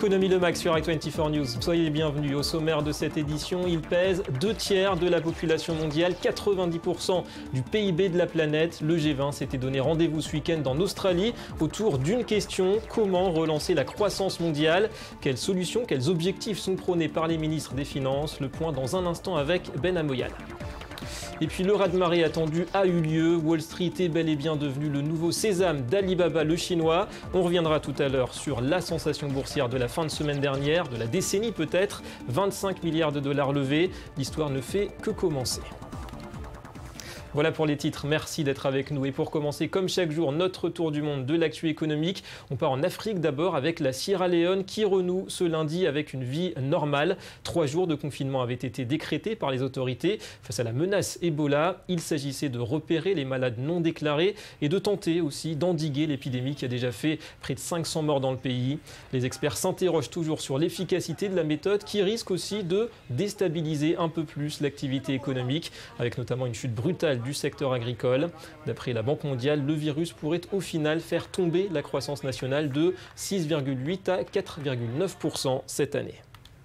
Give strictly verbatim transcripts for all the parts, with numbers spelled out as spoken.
Économie le Max sur i vingt-quatre News. Soyez les bienvenus. Au sommaire de cette édition, il pèse deux tiers de la population mondiale, quatre-vingt-dix pour cent du P I B de la planète. Le G vingt s'était donné rendez-vous ce week-end en Australie autour d'une question: comment relancer la croissance mondiale? Quelles solutions, quels objectifs sont prônés par les ministres des Finances? Le point dans un instant avec Ben Amoyal. Et puis le raz-de-marée attendu a eu lieu. Wall Street est bel et bien devenu le nouveau sésame d'Alibaba le chinois. On reviendra tout à l'heure sur la sensation boursière de la fin de semaine dernière, de la décennie peut-être. vingt-cinq milliards de dollars levés. L'histoire ne fait que commencer. Voilà pour les titres, merci d'être avec nous. Et pour commencer, comme chaque jour, notre tour du monde de l'actu économique. On part en Afrique d'abord avec la Sierra Leone qui renoue ce lundi avec une vie normale. Trois jours de confinement avaient été décrétés par les autorités face à la menace Ebola. Il s'agissait de repérer les malades non déclarés et de tenter aussi d'endiguer l'épidémie qui a déjà fait près de cinq cents morts dans le pays. Les experts s'interrogent toujours sur l'efficacité de la méthode qui risque aussi de déstabiliser un peu plus l'activité économique, avec notamment une chute brutale du secteur agricole. D'après la Banque mondiale, le virus pourrait au final faire tomber la croissance nationale de six virgule huit à quatre virgule neuf pour cent cette année.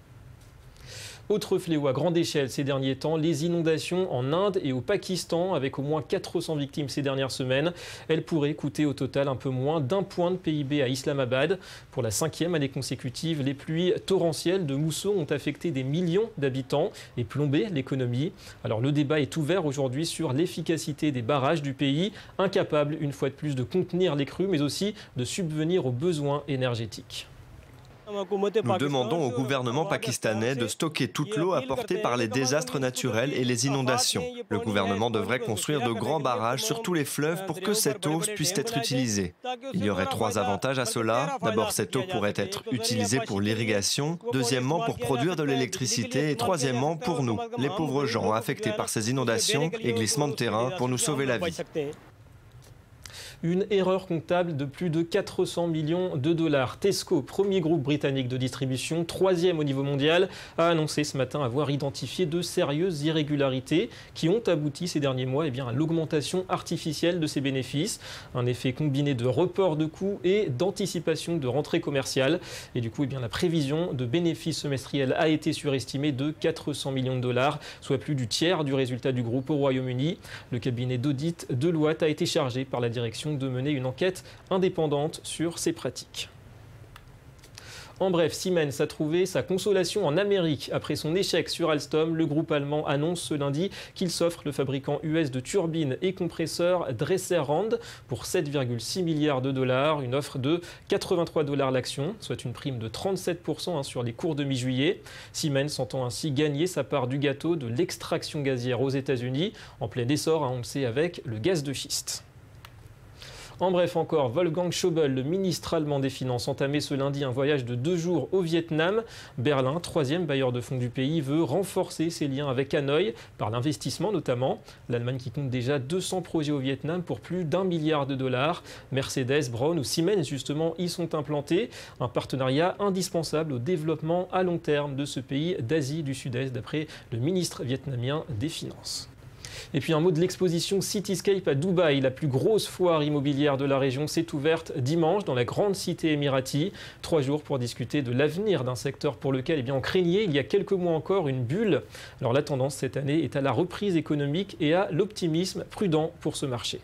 Autre fléau à grande échelle ces derniers temps, les inondations en Inde et au Pakistan, avec au moins quatre cents victimes ces dernières semaines. Elles pourraient coûter au total un peu moins d'un point de P I B à Islamabad. Pour la cinquième année consécutive, les pluies torrentielles de mousseau ont affecté des millions d'habitants et plombé l'économie. Alors le débat est ouvert aujourd'hui sur l'efficacité des barrages du pays, incapables une fois de plus de contenir les crues, mais aussi de subvenir aux besoins énergétiques. Nous demandons au gouvernement pakistanais de stocker toute l'eau apportée par les désastres naturels et les inondations. Le gouvernement devrait construire de grands barrages sur tous les fleuves pour que cette eau puisse être utilisée. Il y aurait trois avantages à cela. D'abord, cette eau pourrait être utilisée pour l'irrigation. Deuxièmement, pour produire de l'électricité. Et troisièmement, pour nous, les pauvres gens affectés par ces inondations et glissements de terrain, pour nous sauver la vie. Une erreur comptable de plus de quatre cents millions de dollars. Tesco, premier groupe britannique de distribution, troisième au niveau mondial, a annoncé ce matin avoir identifié de sérieuses irrégularités qui ont abouti ces derniers mois eh bien, à l'augmentation artificielle de ses bénéfices. Un effet combiné de report de coûts et d'anticipation de rentrée commerciale. Et du coup, eh bien, la prévision de bénéfices semestriels a été surestimée de quatre cents millions de dollars, soit plus du tiers du résultat du groupe au Royaume-Uni. Le cabinet d'audit Deloitte a été chargé par la direction de mener une enquête indépendante sur ces pratiques. En bref, Siemens a trouvé sa consolation en Amérique. Après son échec sur Alstom, le groupe allemand annonce ce lundi qu'il s'offre le fabricant U S de turbines et compresseurs Dresser-Rand pour sept virgule six milliards de dollars, une offre de quatre-vingt-trois dollars l'action, soit une prime de trente-sept pour cent hein, sur les cours de mi-juillet. Siemens entend ainsi gagner sa part du gâteau de l'extraction gazière aux États-Unis, en plein essor, hein, on le sait, avec le gaz de schiste. En bref encore, Wolfgang Schäuble, le ministre allemand des Finances, entamé ce lundi un voyage de deux jours au Vietnam. Berlin, troisième bailleur de fonds du pays, veut renforcer ses liens avec Hanoï, par l'investissement notamment. L'Allemagne qui compte déjà deux cents projets au Vietnam pour plus d'un milliard de dollars. Mercedes, Braun ou Siemens justement y sont implantés. Un partenariat indispensable au développement à long terme de ce pays d'Asie du Sud-Est, d'après le ministre vietnamien des Finances. Et puis un mot de l'exposition Cityscape à Dubaï, la plus grosse foire immobilière de la région, s'est ouverte dimanche dans la grande cité émirati. Trois jours pour discuter de l'avenir d'un secteur pour lequel eh bien, on craignait il y a quelques mois encore une bulle. Alors la tendance cette année est à la reprise économique et à l'optimisme prudent pour ce marché.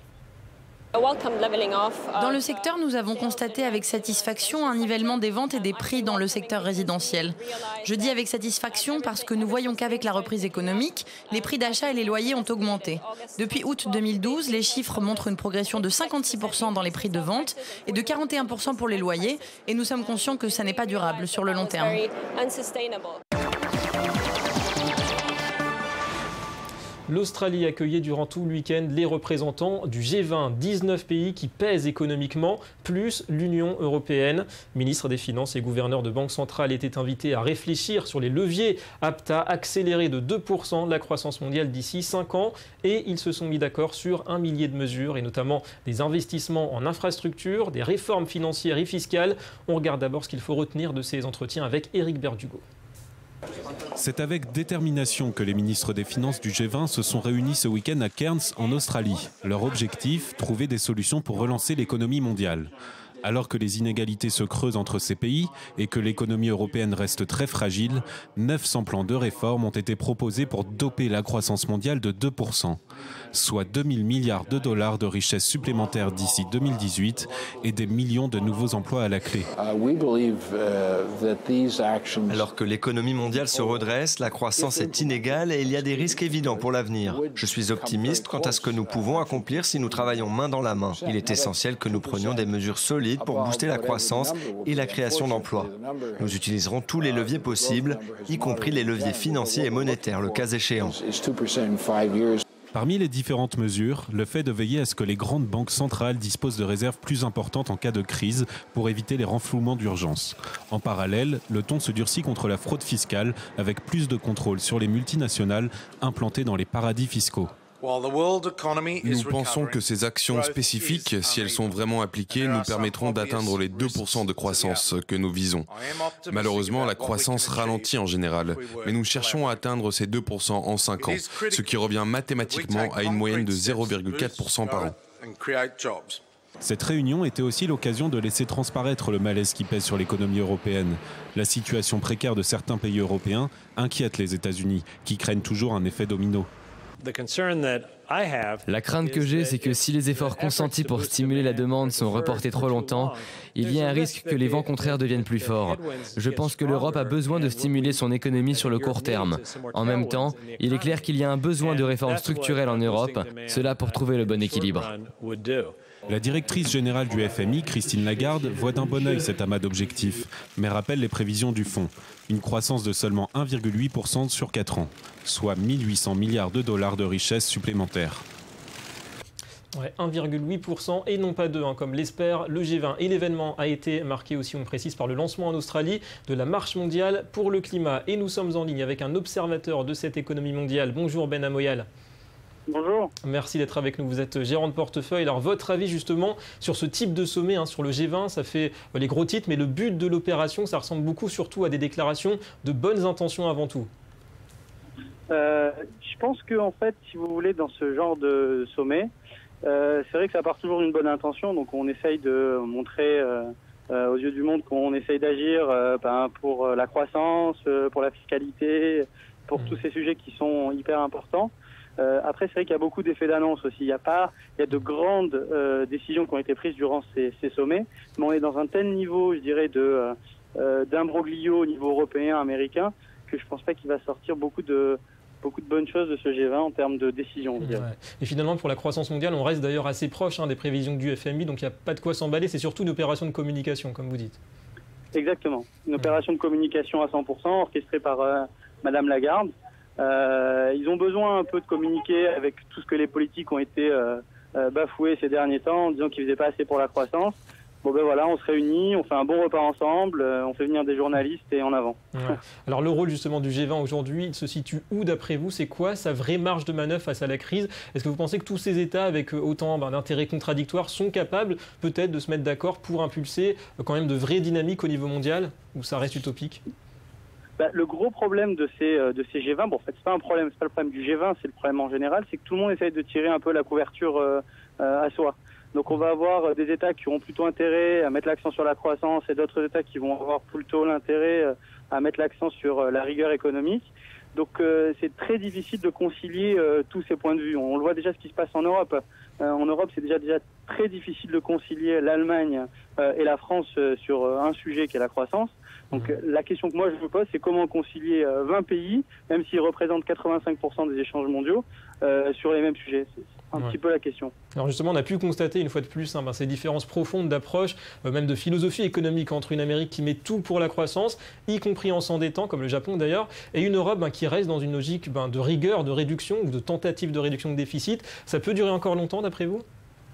Dans le secteur, nous avons constaté avec satisfaction un nivellement des ventes et des prix dans le secteur résidentiel. Je dis avec satisfaction parce que nous voyons qu'avec la reprise économique, les prix d'achat et les loyers ont augmenté. Depuis août deux mille douze, les chiffres montrent une progression de cinquante-six pour cent dans les prix de vente et de quarante et un pour cent pour les loyers. Et nous sommes conscients que ça n'est pas durable sur le long terme. L'Australie accueillait durant tout le week-end les représentants du G vingt, dix-neuf pays qui pèsent économiquement, plus l'Union européenne. Ministres des Finances et gouverneurs de banques centrales étaient invités à réfléchir sur les leviers aptes à accélérer de deux pour cent la croissance mondiale d'ici cinq ans. Et ils se sont mis d'accord sur un millier de mesures, et notamment des investissements en infrastructures, des réformes financières et fiscales. On regarde d'abord ce qu'il faut retenir de ces entretiens avec Éric Berdugo. C'est avec détermination que les ministres des Finances du G vingt se sont réunis ce week-end à Cairns, en Australie. Leur objectif, trouver des solutions pour relancer l'économie mondiale. Alors que les inégalités se creusent entre ces pays et que l'économie européenne reste très fragile, neuf cents plans de réforme ont été proposés pour doper la croissance mondiale de deux pour cent, soit deux mille milliards de dollars de richesses supplémentaires d'ici deux mille dix-huit et des millions de nouveaux emplois à la clé. Alors que l'économie mondiale se redresse, la croissance est inégale et il y a des risques évidents pour l'avenir. Je suis optimiste quant à ce que nous pouvons accomplir si nous travaillons main dans la main. Il est essentiel que nous prenions des mesures solides pour booster la croissance et la création d'emplois. Nous utiliserons tous les leviers possibles, y compris les leviers financiers et monétaires, le cas échéant. Parmi les différentes mesures, le fait de veiller à ce que les grandes banques centrales disposent de réserves plus importantes en cas de crise pour éviter les renflouements d'urgence. En parallèle, le ton se durcit contre la fraude fiscale avec plus de contrôle sur les multinationales implantées dans les paradis fiscaux. Nous pensons que ces actions spécifiques, si elles sont vraiment appliquées, nous permettront d'atteindre les deux pour cent de croissance que nous visons. Malheureusement, la croissance ralentit en général, mais nous cherchons à atteindre ces deux pour cent en cinq ans, ce qui revient mathématiquement à une moyenne de zéro virgule quatre pour cent par an. Cette réunion était aussi l'occasion de laisser transparaître le malaise qui pèse sur l'économie européenne. La situation précaire de certains pays européens inquiète les États-Unis, qui craignent toujours un effet domino. La crainte que j'ai, c'est que si les efforts consentis pour stimuler la demande sont reportés trop longtemps, il y a un risque que les vents contraires deviennent plus forts. Je pense que l'Europe a besoin de stimuler son économie sur le court terme. En même temps, il est clair qu'il y a un besoin de réformes structurelles en Europe, cela pour trouver le bon équilibre. La directrice générale du F M I, Christine Lagarde, voit d'un bon œil cet amas d'objectifs, mais rappelle les prévisions du fonds. Une croissance de seulement un virgule huit pour cent sur quatre ans, soit mille huit cents milliards de dollars de richesses supplémentaires. Ouais, un virgule huit pour cent et non pas deux, hein, comme l'espère le G vingt. Et l'événement a été marqué aussi, on le précise, par le lancement en Australie de la Marche mondiale pour le climat. Et nous sommes en ligne avec un observateur de cette économie mondiale. Bonjour Ben Amoyal. Bonjour. Merci d'être avec nous. Vous êtes gérant de portefeuille. Alors, votre avis justement sur ce type de sommet, hein, sur le G vingt, ça fait les gros titres, mais le but de l'opération, ça ressemble beaucoup surtout à des déclarations de bonnes intentions avant tout. Euh, je pense que, en fait, si vous voulez, dans ce genre de sommet, euh, c'est vrai que ça part toujours d'une bonne intention. Donc, on essaye de montrer euh, euh, aux yeux du monde qu'on essaye d'agir euh, ben, pour la croissance, euh, pour la fiscalité, pour mmh. tous ces sujets qui sont hyper importants. Euh, après, c'est vrai qu'il y a beaucoup d'effets d'annonce aussi. Il y a pas, il y a de grandes euh, décisions qui ont été prises durant ces, ces sommets, mais on est dans un tel niveau, je dirais, de euh, d'imbroglio au niveau européen, américain, que je pense pas qu'il va sortir beaucoup de beaucoup de bonnes choses de ce G vingt en termes de décisions. Ouais. Et finalement, pour la croissance mondiale, on reste d'ailleurs assez proche hein, des prévisions du F M I, donc il n'y a pas de quoi s'emballer. C'est surtout une opération de communication, comme vous dites. Exactement, une opération de communication à cent pour cent orchestrée par euh, Madame Lagarde. Euh, ils ont besoin un peu de communiquer avec tout ce que les politiques ont été euh, euh, bafoués ces derniers temps en disant qu'ils faisaient pas assez pour la croissance. Bon ben voilà, on se réunit, on fait un bon repas ensemble, euh, on fait venir des journalistes et en avant. Ouais. Alors le rôle justement du G vingt aujourd'hui, il se situe où d'après vous? C'est quoi sa vraie marge de manœuvre face à la crise? Est-ce que vous pensez que tous ces États avec autant ben, d'intérêts contradictoires sont capables peut-être de se mettre d'accord pour impulser euh, quand même de vraies dynamiques au niveau mondial, ou ça reste utopique? Bah, le gros problème de ces, de ces G vingt, bon, en fait, c'est pas un problème, c'est pas le problème du G vingt, c'est le problème en général, c'est que tout le monde essaye de tirer un peu la couverture euh, à soi. Donc, on va avoir des États qui auront plutôt intérêt à mettre l'accent sur la croissance et d'autres États qui vont avoir plutôt l'intérêt à mettre l'accent sur la rigueur économique. Donc, euh, c'est très difficile de concilier euh, tous ces points de vue. On le voit déjà ce qui se passe en Europe. Euh, en Europe, c'est déjà, déjà très difficile de concilier l'Allemagne euh, et la France euh, sur euh, un sujet qui est la croissance. Donc euh, la question que moi je me pose, c'est comment concilier euh, vingt pays, même s'ils représentent quatre-vingt-cinq pour cent des échanges mondiaux, euh, sur les mêmes sujets. C'est un ouais. petit peu la question. Alors justement, on a pu constater une fois de plus hein, ben, ces différences profondes d'approche, euh, même de philosophie économique entre une Amérique qui met tout pour la croissance, y compris en s'endettant, comme le Japon d'ailleurs, et une Europe ben, qui reste dans une logique ben, de rigueur, de réduction ou de tentative de réduction de déficit. Ça peut durer encore longtemps d'après vous ?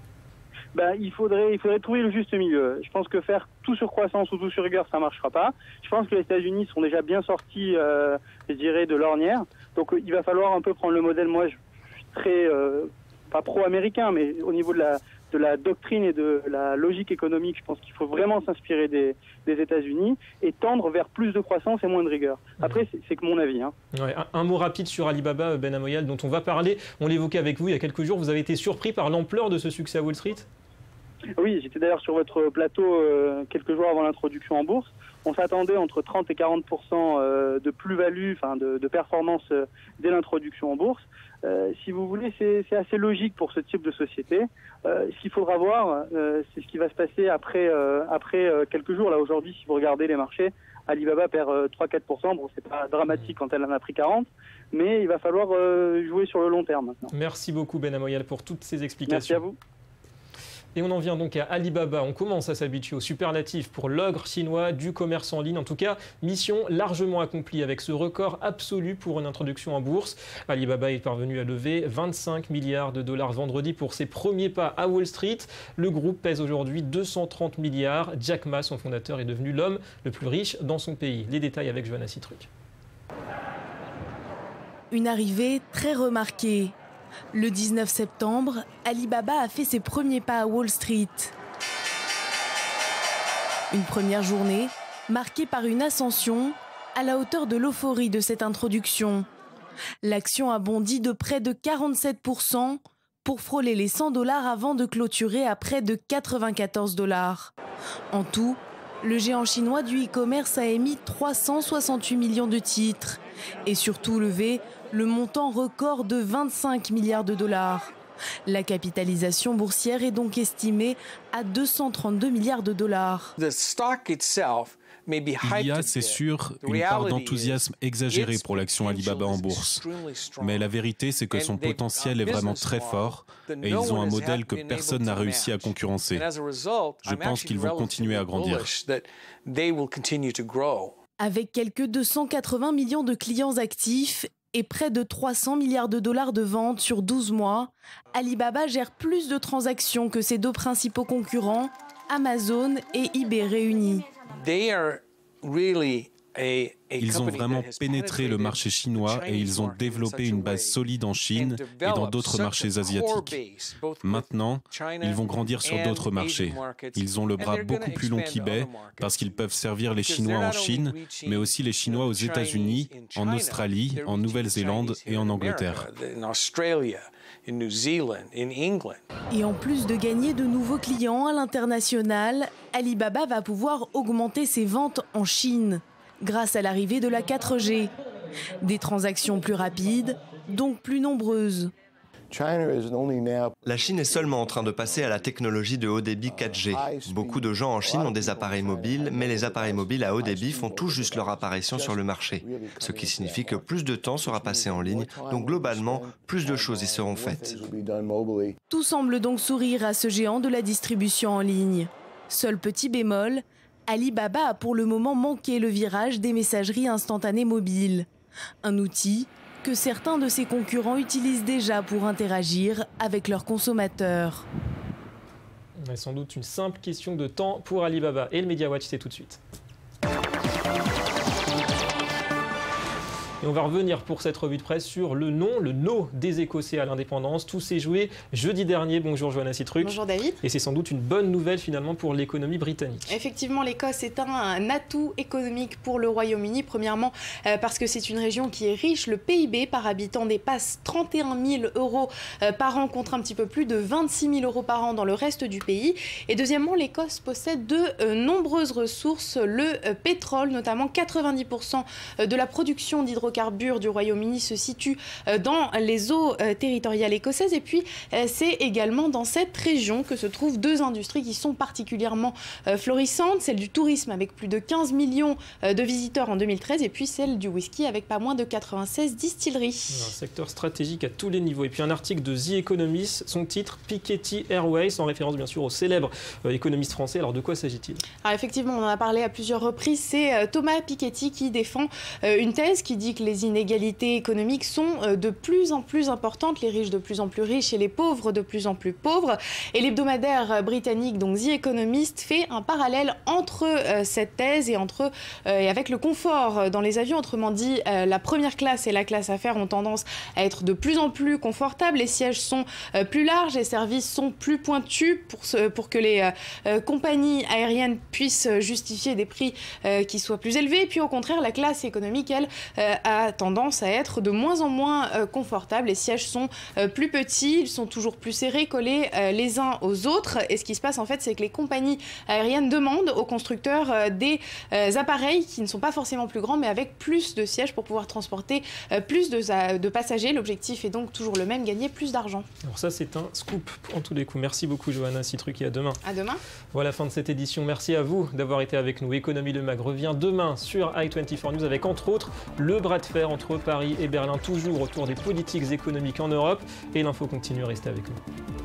Ben, il faudrait, il faudrait trouver le juste milieu. Je pense que faire tout sur croissance ou tout sur rigueur, ça ne marchera pas. Je pense que les États-Unis sont déjà bien sortis, euh, je dirais, de l'ornière. Donc, euh, il va falloir un peu prendre le modèle. Moi, je suis très, euh, pas pro-américain, mais au niveau de la, de la doctrine et de la logique économique, je pense qu'il faut vraiment s'inspirer des, des États-Unis et tendre vers plus de croissance et moins de rigueur. Après, c'est, c'est que mon avis. Hein. Ouais, un, un mot rapide sur Alibaba, Ben Amoyal, dont on va parler. On l'évoquait avec vous il y a quelques jours. Vous avez été surpris par l'ampleur de ce succès à Wall Street ? Oui, j'étais d'ailleurs sur votre plateau euh, quelques jours avant l'introduction en bourse. On s'attendait entre trente et quarante pour cent euh, de plus-value, enfin de, de performance euh, dès l'introduction en bourse. Euh, si vous voulez, c'est, c'est assez logique pour ce type de société. Euh, ce qu'il faudra voir, euh, c'est ce qui va se passer après, euh, après euh, quelques jours. Là, aujourd'hui, si vous regardez les marchés, Alibaba perd euh, trois à quatre pour cent. Bon, c'est pas dramatique quand elle en a pris quarante, mais il va falloir euh, jouer sur le long terme maintenant. Merci beaucoup Ben Amoyal pour toutes ces explications. Merci à vous. Et on en vient donc à Alibaba. On commence à s'habituer au superlatif pour l'ogre chinois du commerce en ligne. En tout cas, mission largement accomplie avec ce record absolu pour une introduction en bourse. Alibaba est parvenu à lever vingt-cinq milliards de dollars vendredi pour ses premiers pas à Wall Street. Le groupe pèse aujourd'hui deux cent trente milliards. Jack Ma, son fondateur, est devenu l'homme le plus riche dans son pays. Les détails avec Johanna Citruc. Une arrivée très remarquée. Le dix-neuf septembre, Alibaba a fait ses premiers pas à Wall Street. Une première journée marquée par une ascension à la hauteur de l'euphorie de cette introduction. L'action a bondi de près de quarante-sept pour cent pour frôler les cent dollars avant de clôturer à près de quatre-vingt-quatorze dollars. En tout, le géant chinois du e-commerce a émis trois cent soixante-huit millions de titres et surtout levé le montant record de vingt-cinq milliards de dollars. La capitalisation boursière est donc estimée à deux cent trente-deux milliards de dollars. Il y a, c'est sûr, une part d'enthousiasme exagéré pour l'action Alibaba en bourse. Mais la vérité, c'est que son potentiel est vraiment très fort et ils ont un modèle que personne n'a réussi à concurrencer. Je pense qu'ils vont continuer à grandir. Avec quelques deux cent quatre-vingts millions de clients actifs et près de trois cents milliards de dollars de ventes sur douze mois, Alibaba gère plus de transactions que ses deux principaux concurrents, Amazon et eBay réunis. Ils ont vraiment pénétré le marché chinois et ils ont développé une base solide en Chine et dans d'autres marchés asiatiques. Maintenant, ils vont grandir sur d'autres marchés. Ils ont le bras beaucoup plus long qu'eBay parce qu'ils peuvent servir les Chinois en Chine, mais aussi les Chinois aux États-Unis, en Australie, en Nouvelle-Zélande et en Angleterre. Et en plus de gagner de nouveaux clients à l'international, Alibaba va pouvoir augmenter ses ventes en Chine grâce à l'arrivée de la quatre G. Des transactions plus rapides, donc plus nombreuses. La Chine est seulement en train de passer à la technologie de haut débit quatre G. Beaucoup de gens en Chine ont des appareils mobiles, mais les appareils mobiles à haut débit font tout juste leur apparition sur le marché. Ce qui signifie que plus de temps sera passé en ligne, donc globalement, plus de choses y seront faites. Tout semble donc sourire à ce géant de la distribution en ligne. Seul petit bémol, Alibaba a pour le moment manqué le virage des messageries instantanées mobiles. Un outil que certains de ses concurrents utilisent déjà pour interagir avec leurs consommateurs. C'est sans doute une simple question de temps pour Alibaba. Et le Media Watch, c'est tout de suite. Et on va revenir pour cette revue de presse sur le nom, le no des Écossais à l'indépendance. Tout s'est joué jeudi dernier. Bonjour Johanna Citruc. Bonjour David. Et c'est sans doute une bonne nouvelle finalement pour l'économie britannique. Effectivement, l'Écosse est un, un atout économique pour le Royaume-Uni. Premièrement, euh, parce que c'est une région qui est riche. Le P I B par habitant dépasse trente et un mille euros euh, par an contre un petit peu plus de vingt-six mille euros par an dans le reste du pays. Et deuxièmement, l'Écosse possède de euh, nombreuses ressources. Le euh, pétrole, notamment quatre-vingt-dix pour cent de la production d'hydrocarbures du Royaume-Uni se situe dans les eaux territoriales écossaises. Et puis, c'est également dans cette région que se trouvent deux industries qui sont particulièrement florissantes. Celle du tourisme avec plus de quinze millions de visiteurs en deux mille treize et puis celle du whisky avec pas moins de quatre-vingt-seize distilleries. Un secteur stratégique à tous les niveaux. Et puis un article de The Economist, son titre « Piketty Airways », en référence bien sûr au célèbre économiste français. Alors de quoi s'agit-il ? Alors effectivement, on en a parlé à plusieurs reprises. C'est Thomas Piketty qui défend une thèse qui dit que les inégalités économiques sont de plus en plus importantes, les riches de plus en plus riches et les pauvres de plus en plus pauvres. Et l'hebdomadaire britannique, donc The Economist, fait un parallèle entre euh, cette thèse et, entre, euh, et avec le confort dans les avions. Autrement dit, euh, la première classe et la classe affaires ont tendance à être de plus en plus confortables. Les sièges sont euh, plus larges, les services sont plus pointus pour, ce, pour que les euh, compagnies aériennes puissent justifier des prix euh, qui soient plus élevés. Et puis au contraire, la classe économique, elle, euh, a a tendance à être de moins en moins euh, confortable. Les sièges sont euh, plus petits, ils sont toujours plus serrés, collés euh, les uns aux autres. Et ce qui se passe en fait, c'est que les compagnies aériennes demandent aux constructeurs euh, des euh, appareils qui ne sont pas forcément plus grands, mais avec plus de sièges pour pouvoir transporter euh, plus de, de passagers. L'objectif est donc toujours le même, gagner plus d'argent. Alors ça, c'est un scoop en tous les coups. Merci beaucoup, Johanna Citruc, et à demain. À demain. Voilà la fin de cette édition. Merci à vous d'avoir été avec nous. Économie Le Mag revient demain sur i vingt-quatre News avec entre autres le bras de fer entre Paris et Berlin, toujours autour des politiques économiques en Europe. Et l'info continue, restez avec nous.